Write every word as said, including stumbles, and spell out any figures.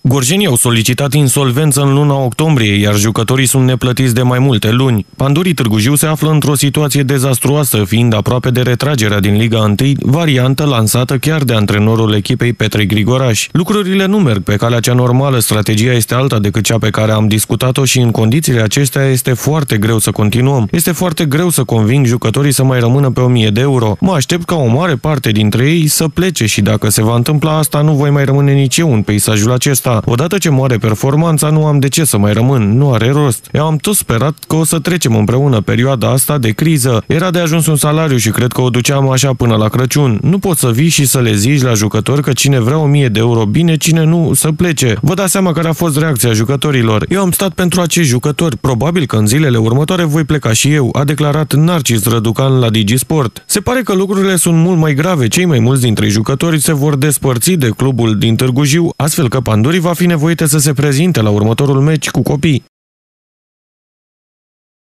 Gorjenii au solicitat insolvență în luna octombrie, iar jucătorii sunt neplătiți de mai multe luni. Pandurii Târgu Jiu se află într-o situație dezastruoasă, fiind aproape de retragerea din Liga unu, variantă lansată chiar de antrenorul echipei Petre Grigoraș. Lucrurile nu merg pe calea cea normală, strategia este alta decât cea pe care am discutat-o și în condițiile acestea este foarte greu să continuăm. Este foarte greu să conving jucătorii să mai rămână pe o mie de euro. Mă aștept ca o mare parte dintre ei să plece și dacă se va întâmpla asta, nu voi mai rămâne nici eu în peisajul acesta. Odată ce moare performanța, nu am de ce să mai rămân, nu are rost. Eu am tot sperat că o să trecem împreună perioada asta de criză. Era de ajuns un salariu și cred că o duceam așa până la Crăciun. Nu poți să vii și să le zici la jucători că cine vrea o mie de euro bine, cine nu, să plece. Vă dați seama care a fost reacția jucătorilor. Eu am stat pentru acești jucători. Probabil că în zilele următoare voi pleca și eu, a declarat Narcis Răducan la DigiSport. Se pare că lucrurile sunt mult mai grave. Cei mai mulți dintre jucători se vor despărți de clubul din Târgu Jiu, astfel că Pandurii va fi nevoită să se prezinte la următorul meci cu copii.